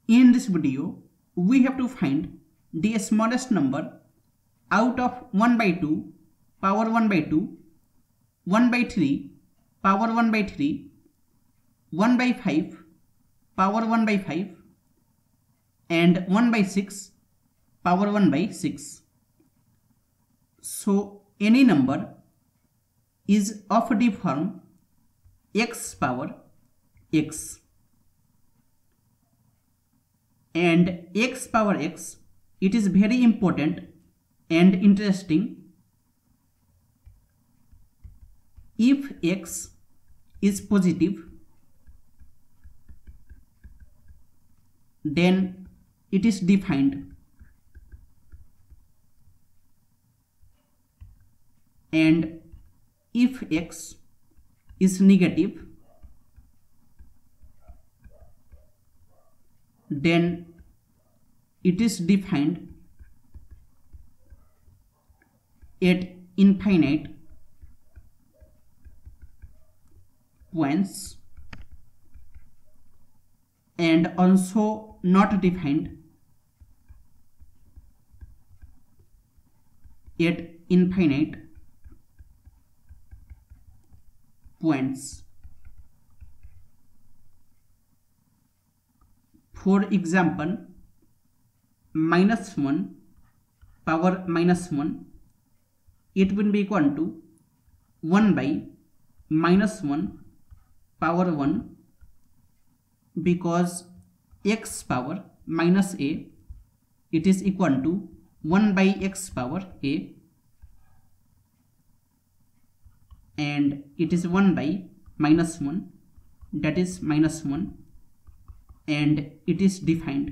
In this video, we have to find the smallest number out of 1 by 2, power 1 by 2, 1 by 3, power 1 by 3, 1 by 5, power 1 by 5, and 1 by 6, power 1 by 6. So, any number is of the form x power x. And x power x, it is very important and interesting. If x is positive, then it is defined, and if x is negative, then it is defined at infinite points, and also not defined at infinite points. For example, -1 power -1, it will be equal to 1 by -1 power 1, because x power minus a, it is equal to 1 by x power a, and it is 1 by -1, that is -1, and it is defined.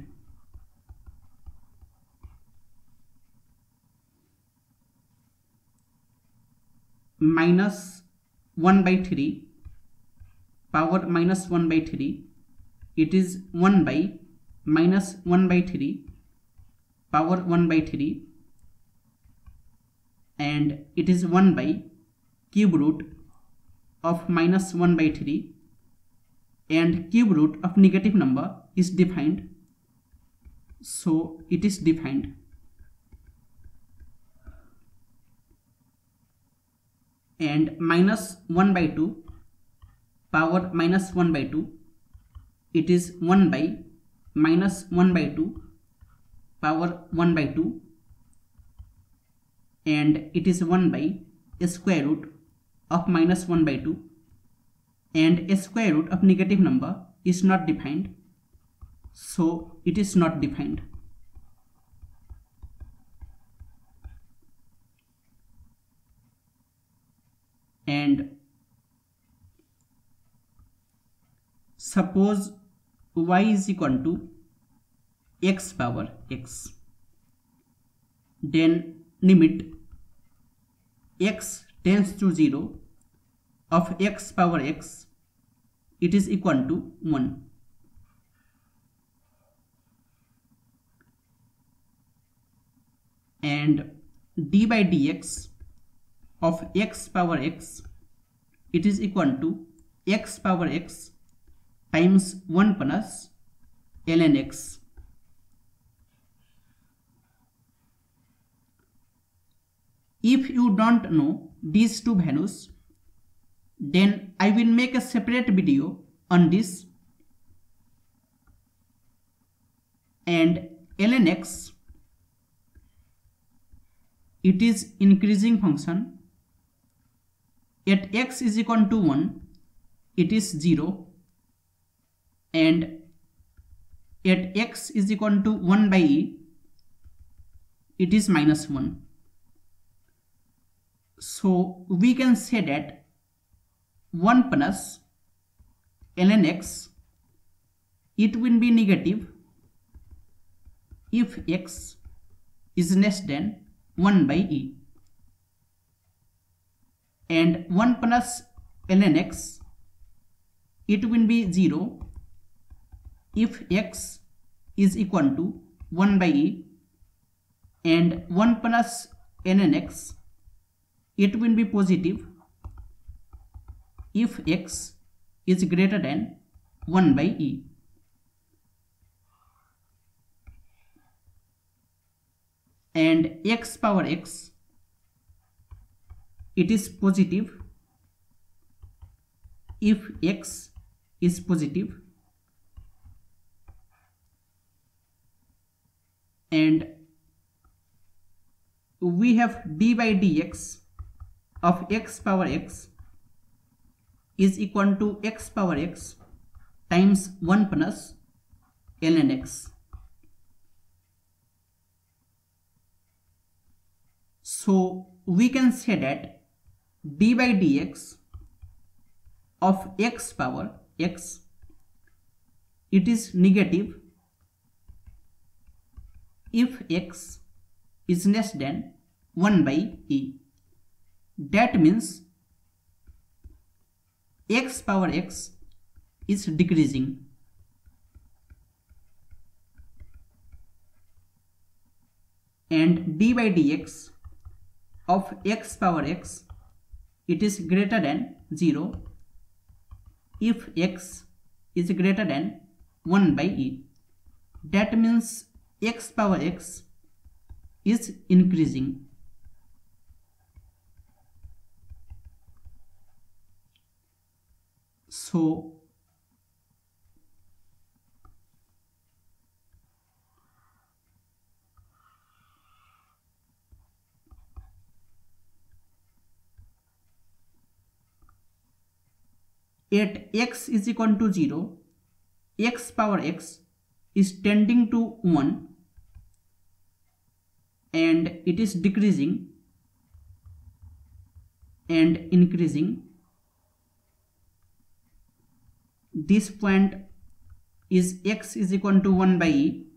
-1 by 3 power -1 by 3, it is 1 by -1 by 3 power 1 by 3, and it is 1 by cube root of -1 by 3, and cube root of negative number is defined, so it is defined. And -1 by 2 power -1 by 2, it is 1 by -1 by 2 power 1 by 2, and it is 1 by square root of -1 by 2, and a square root of negative number is not defined, so it is not defined. And suppose y is equal to x power x, then limit x tends to 0 of x power x, it is equal to 1. And d by dx of x power x, it is equal to x power x times 1 plus ln x. If you don't know these two values, then I will make a separate video on this. And ln x, it is increasing function. At x is equal to 1, it is 0, and at x is equal to 1 by e, it is -1. So we can say that 1 plus ln x, it will be negative if x is less than 1 by e, and 1 plus ln x, it will be 0 if x is equal to 1 by e, and 1 plus ln x, it will be positive if x is greater than 1 by e. and x power x, it is positive if x is positive, and we have d by dx of x power x is equal to x power x times 1 plus ln x. So we can say that d by dx of x power x, it is negative if x is less than 1 by e. That means x power x is decreasing. And d by dx of x power x, it is greater than 0 if x is greater than 1 by e. That means x power x is increasing. So at x is equal to 0, x power x is tending to 1 and it is decreasing and increasing. This point is x is equal to 1 by e,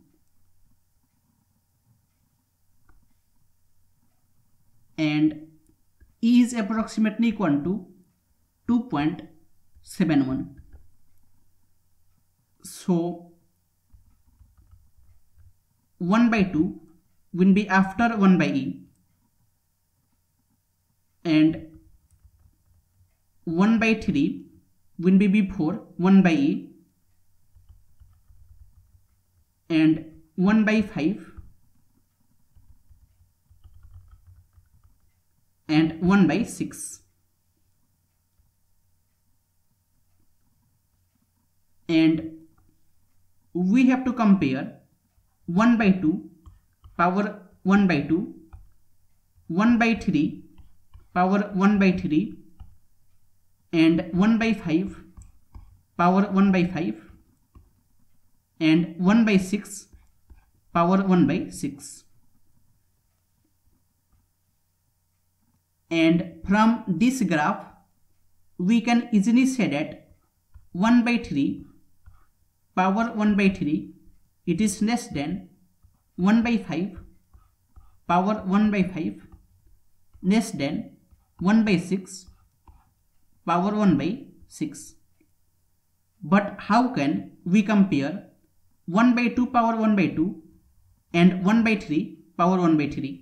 and e is approximately equal to 2.71. So 1 by 2 will be after 1 by e, and 1 by 3 will be before 1 by e, and 1 by 5 and 1 by 6. And we have to compare 1 by 2 power 1 by 2, 1 by 3 power 1 by 3, and 1 by 5 power 1 by 5, and 1 by 6 power 1 by 6. And from this graph we can easily say that 1 by 3 power 1 by 3, it is less than 1 by 5 power 1 by 5, less than 1 by 6 power 1 by 6. But how can we compare 1 by 2 power 1 by 2 and 1 by 3 power 1 by 3?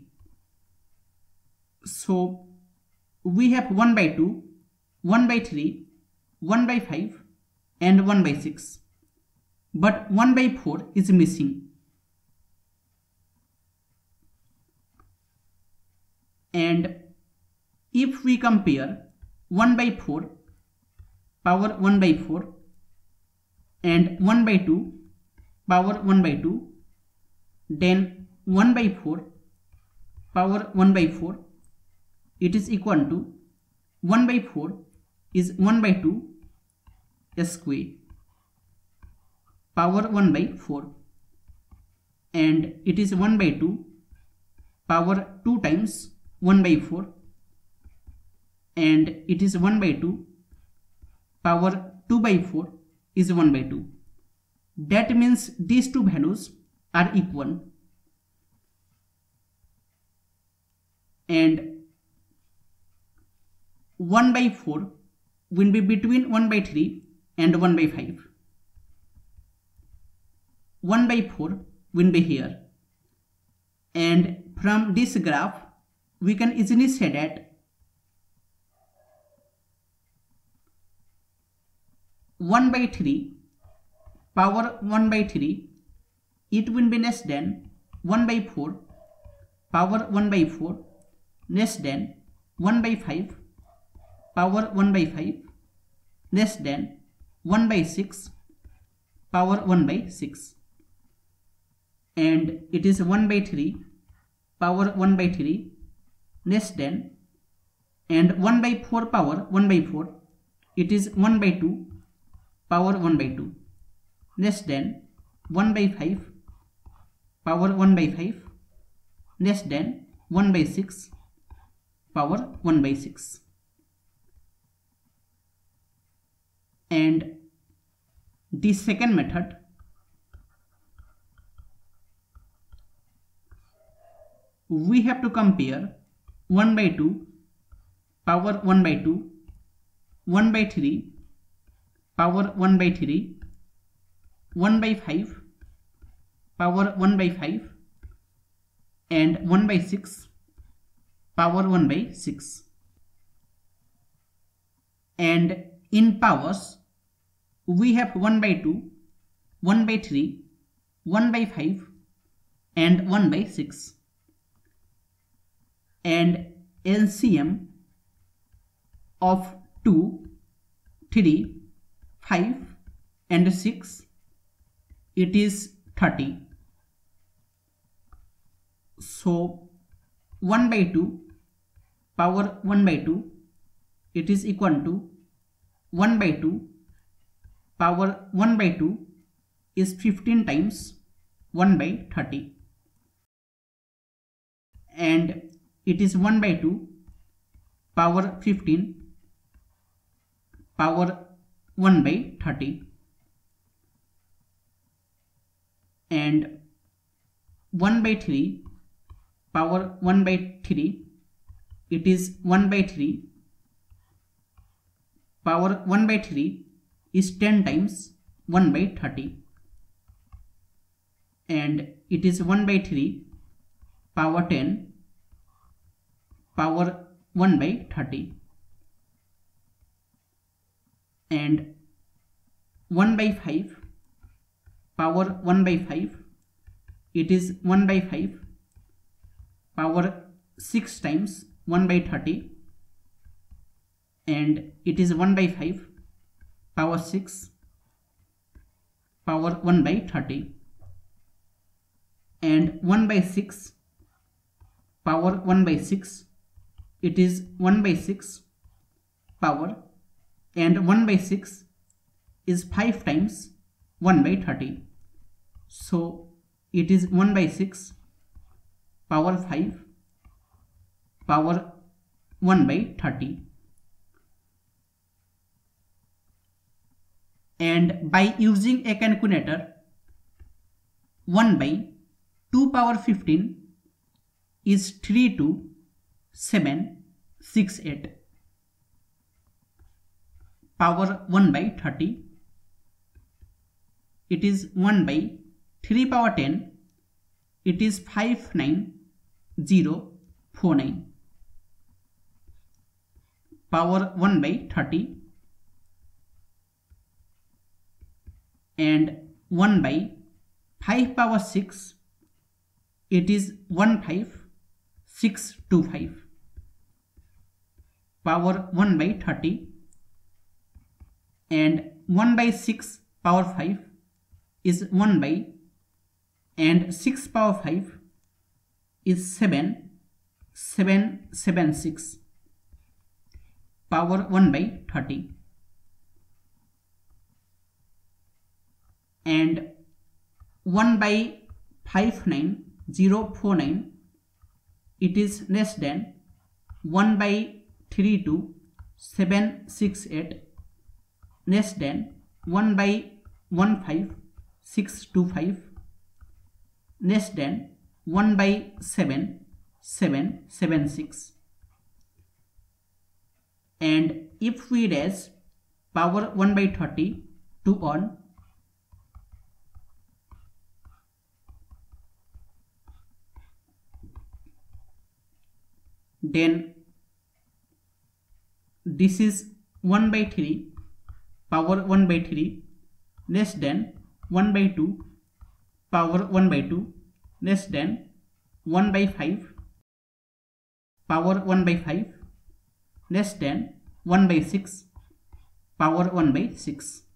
So we have 1 by 2, 1 by 3, 1 by 5 and 1 by 6. But 1 by 4 is missing. And if we compare 1 by 4 power 1 by 4 and 1 by 2 power 1 by 2, then 1 by 4 power 1 by 4, it is equal to 1 by 4 is 1 by 2 square power 1 by 4, and it is 1 by 2 power 2 times 1 by 4, and it is 1 by 2 power 2 by 4 is 1 by 2. That means these two values are equal, and 1 by 4 will be between 1 by 3 and 1 by 5. 1 by 4 will be here, and from this graph we can easily say that 1 by 3 power 1 by 3, it will be less than 1 by 4 power 1 by 4 less than 1 by 5 power 1 by 5 less than 1 by 6 power 1 by 6, and it is 1 by 3 power 1 by 3 less than, and 1 by 4 power 1 by 4, it is 1 by 2 power 1 by 2 less than 1 by 5 power 1 by 5 less than 1 by 6 power 1 by 6. And the second method, we have to compare 1 by 2 power 1 by 2, 1 by 3 power 1 by 3, 1 by 5 power 1 by 5, and 1 by 6 power 1 by 6. And in powers, we have 1 by 2, 1 by 3, 1 by 5, and 1 by 6. And LCM of 2, 3, 5, and 6, it is 30. So 1 by 2 power 1 by 2, it is equal to 1 by 2 power 1 by 2 is 15 times 1 by 30, and it is 1 by 2 power 15 power 1 by 30, and 1 by 3 power 1 by 3, it is 1 by 3 power 1 by 3 is 10 times 1 by 30, and it is 1 by 3 power 10 power 1 by 30, and 1 by 5 power 1 by 5, it is 1 by 5 power 6 times 1 by 30, and it is 1 by 5 power 6 power 1 by 30, and 1 by 6 power 1 by 6, it is 1 by 6 power, and 1 by 6 is 5 times 1 by 30, so it is 1 by 6 power 5 power 1 by 30. And by using a calculator, 1 by 2 power 15 is 32768 power 1 by 30. It is 1 by 3 power 10, it is 59049 power 1 by 30, and 1 by 5 power 6, it is 15625 power 1 by 30, and 1 by 6 power 5 is 1 by, and 6 power 5 is 7776 power 1 by 30, and 1 by 59049, it is less than 1 by 32768 less than 1 by 15625 less than 1 by 7776. And if we raise power 1 by 30 to on, then this is 1 by 3 power 1 by 3 less than 1 by 2 power 1 by 2 less than 1 by 5 power 1 by 5 less than 1 by 6 power 1 by 6.